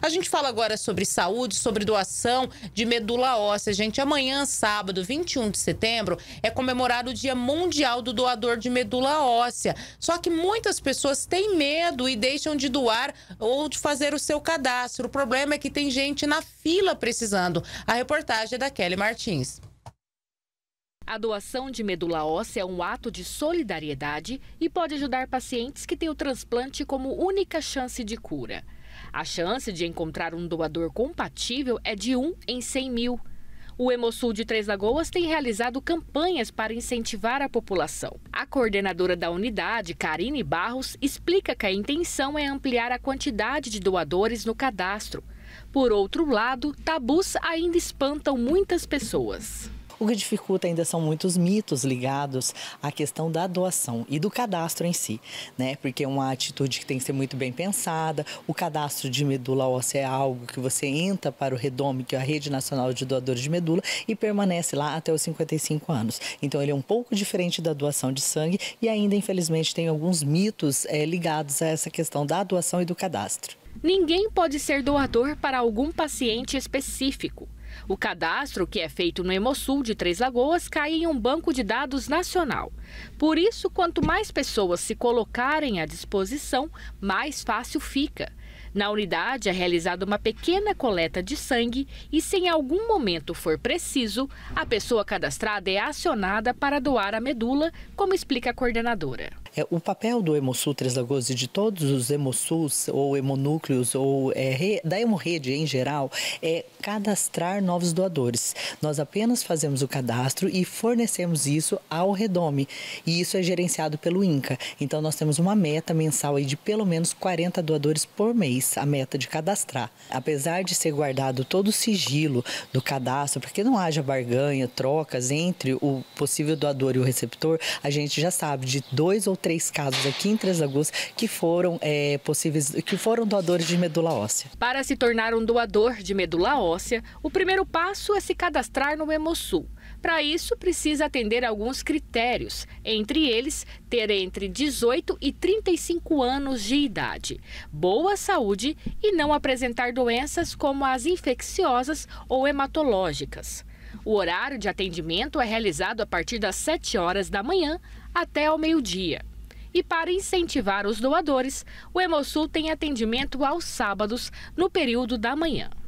A gente fala agora sobre saúde, sobre doação de medula óssea. Gente, amanhã, sábado, 21 de setembro, é comemorado o Dia Mundial do Doador de Medula Óssea. Só que muitas pessoas têm medo e deixam de doar ou de fazer o seu cadastro. O problema é que tem gente na fila precisando. A reportagem é da Kelly Martins. A doação de medula óssea é um ato de solidariedade e pode ajudar pacientes que têm o transplante como única chance de cura. A chance de encontrar um doador compatível é de 1 em 100 mil. O Hemosul de Três Lagoas tem realizado campanhas para incentivar a população. A coordenadora da unidade, Karine Barros, explica que a intenção é ampliar a quantidade de doadores no cadastro. Por outro lado, tabus ainda espantam muitas pessoas. O que dificulta ainda são muitos mitos ligados à questão da doação e do cadastro em si, né? Porque é uma atitude que tem que ser muito bem pensada. O cadastro de medula óssea é algo que você entra para o REDOME, que é a Rede Nacional de Doadores de Medula, e permanece lá até os 55 anos. Então, ele é um pouco diferente da doação de sangue e ainda, infelizmente, tem alguns mitos ligados a essa questão da doação e do cadastro. Ninguém pode ser doador para algum paciente específico. O cadastro, que é feito no Hemosul de Três Lagoas, cai em um banco de dados nacional. Por isso, quanto mais pessoas se colocarem à disposição, mais fácil fica. Na unidade é realizada uma pequena coleta de sangue e, se em algum momento for preciso, a pessoa cadastrada é acionada para doar a medula, como explica a coordenadora. O papel do Hemosul Três Lagoas e de todos os Hemosuls ou hemonúcleos ou da hemorrede em geral é cadastrar novos doadores. Nós apenas fazemos o cadastro e fornecemos isso ao REDOME e isso é gerenciado pelo INCA. Então nós temos uma meta mensal aí de pelo menos 40 doadores por mês, a meta de cadastrar. Apesar de ser guardado todo o sigilo do cadastro, para que não haja barganha, trocas entre o possível doador e o receptor, a gente já sabe de 2 ou 3 casos aqui em Três Lagoas que foram doadores de medula óssea. Para se tornar um doador de medula óssea, o primeiro passo é se cadastrar no Hemosul. Para isso, precisa atender alguns critérios, entre eles, ter entre 18 e 35 anos de idade, boa saúde e não apresentar doenças como as infecciosas ou hematológicas. O horário de atendimento é realizado a partir das 7 horas da manhã até ao meio-dia. E para incentivar os doadores, o Hemosul tem atendimento aos sábados, no período da manhã.